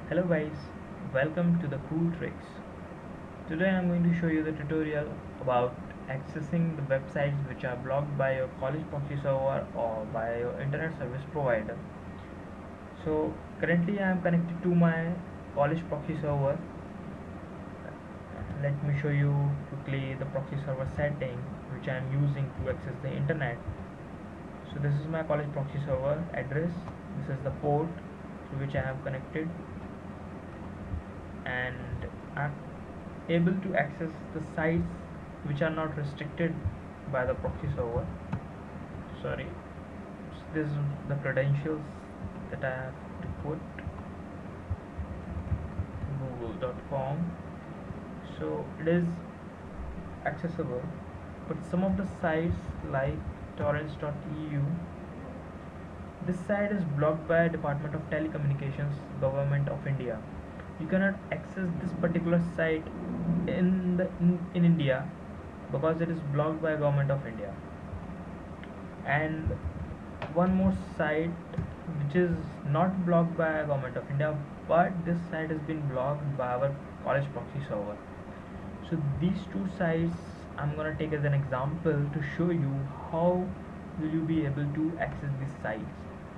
Hello guys, welcome to the Cool Tricks. Today I'm going to show you the tutorial about accessing the websites which are blocked by your college proxy server or by your internet service provider. So currently I am connected to my college proxy server. Let me show you quickly the proxy server setting which I am using to access the internet. So this is my college proxy server address. This is the port to which I have connected, and I'm able to access the sites which are not restricted by the proxy server. Sorry, this is the credentials that I have to put: google.com. So it is accessible, but some of the sites like torrents.eu, this site is blocked by Department of Telecommunications, Government of India. You cannot access this particular site in India because it is blocked by Government of India. And one more site which is not blocked by Government of India, but this site has been blocked by our college proxy server. So these two sites I'm gonna take as an example to show you how will you be able to access these sites.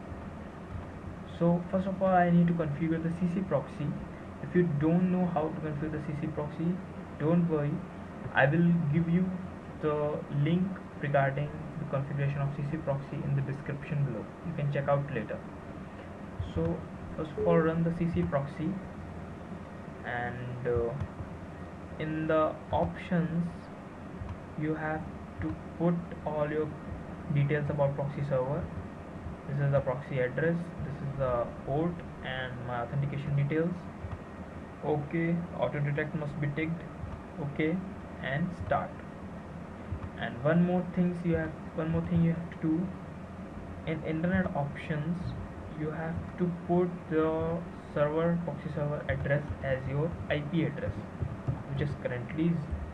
So first of all, I need to configure the CCProxy. If you don't know how to configure the CCProxy, don't worry, I will give you the link regarding the configuration of CCProxy in the description below. You can check out later. So first of all, run the CCProxy, and in the options you have to put all your details about proxy server. This is the proxy address, this is the port, and my authentication details. Okay, auto detect must be ticked. Okay, and start. And one more thing you have to do in internet options. You have to put the proxy server address as your IP address, which is currently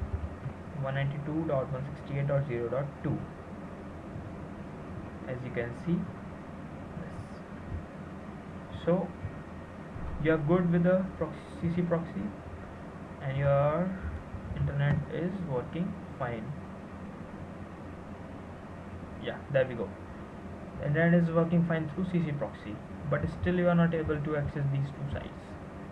192.168.0.2, as you can see. So you are good with the CCProxy and your internet is working fine. Yeah, there we go. The internet is working fine through CCProxy, but still you are not able to access these two sites.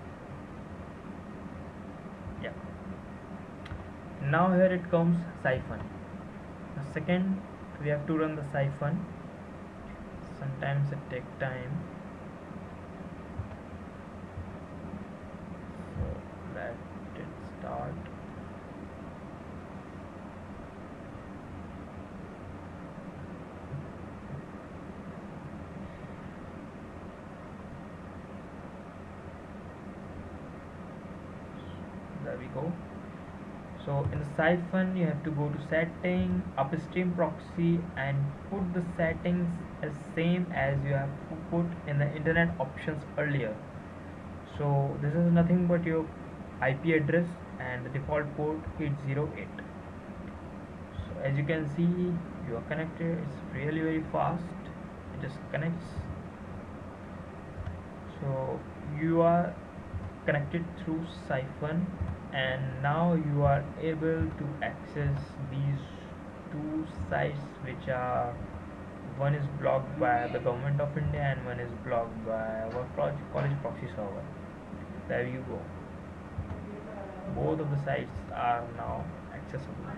Yeah. Now here it comes Psiphon. The second, we have to run the Psiphon. Sometimes it takes time. So let it start. There we go. So in the Psiphon you have to go to setting, upstream proxy, and put the settings as same as you have put in the internet options earlier. So this is nothing but your IP address and the default port 808. So as you can see, you are connected. It's really very fast. It just connects. So you are connected through Psiphon, and now you are able to access these two sites which are, one is blocked by the Government of India and one is blocked by our college proxy server. There you go. Both of the sites are now accessible.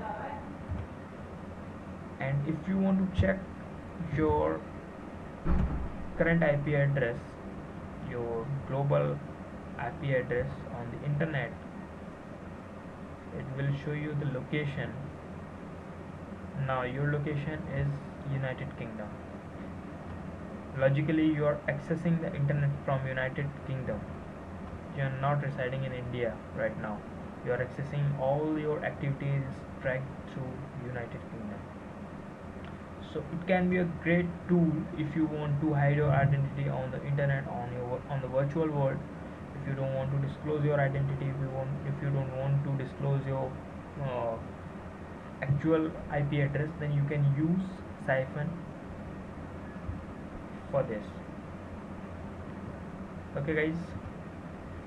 And if you want to check your current IP address, your global IP address on the internet, it will show you the location. Now your location is United Kingdom. Logically you are accessing the internet from United Kingdom. You are not residing in India right now. You are accessing all your activities tracked through United Kingdom. So it can be a great tool if you want to hide your identity on the internet, on the virtual world. If you don't want to disclose your identity, if you don't want to disclose your uh, actual IP address, then you can use Psiphon for this. Okay guys,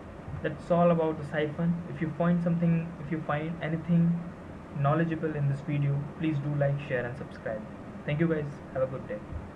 That's all about the Psiphon. If you find anything knowledgeable in this video, please do like, share, and subscribe. Thank you guys. Have a good day.